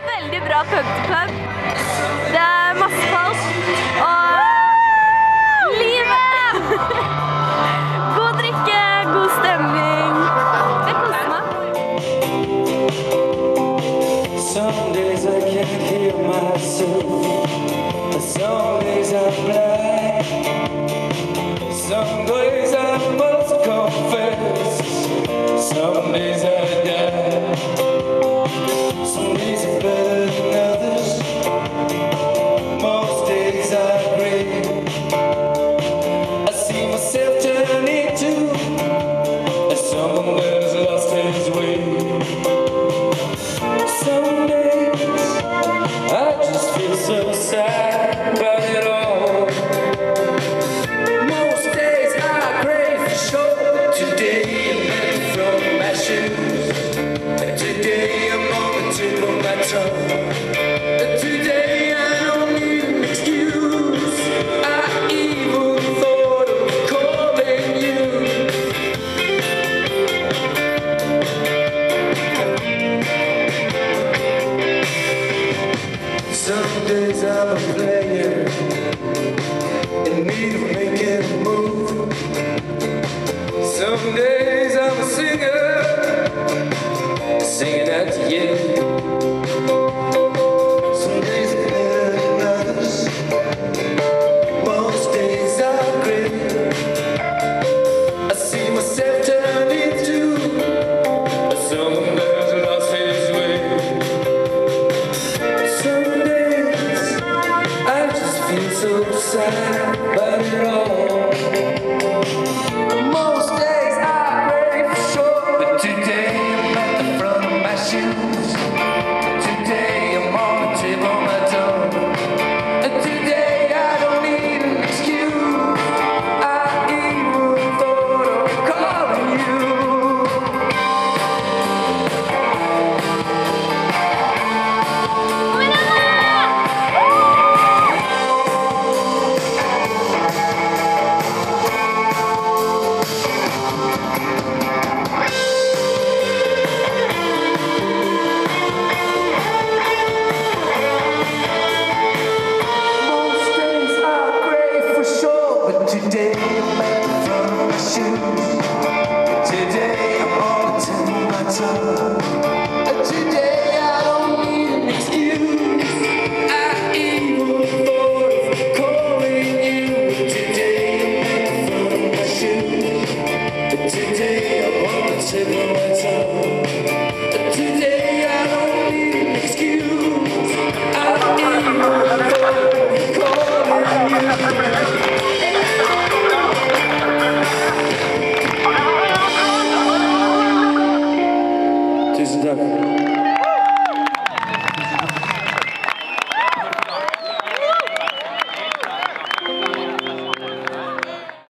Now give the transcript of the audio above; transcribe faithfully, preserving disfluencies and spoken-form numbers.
veldig bra pub til pub. Det er masse folk. Og livet! God drikke, god stemning. Jeg koser meg. Some days I can't hear myself. Some days I'm blind. Some days I must confess. Some days I die. Some days are better than others. Most days I agree. I see myself turn into someone that has lost his way. Some days I just feel so sad about it all. Most days I crave for sure. Today I'm back from my shoes. Today I'm on the tip of my tongue. Today I don't need an excuse. I even thought of calling you. Some days I'm a player in need of making a move. Some days I'm a singer singing out to you. Some days are better than others. Most days are great. I see myself turn into someone that's lost his way. Some days I just feel so sad about it all. Most days I crave for sure. But today I'm at the front of my shoes. Today I'm on the tip of my tongue. Today I don't need an excuse. I even thought of calling you. Most days I crave for sure, but today I'm at the front of my shoes. Today I'm on the tip of my tongue. Today I don't need an excuse. I even thought of calling you. Today I'm at the front of my shoes. Today I'm on the tip of my tongue. Today I don't need an excuse. I even thought of calling you.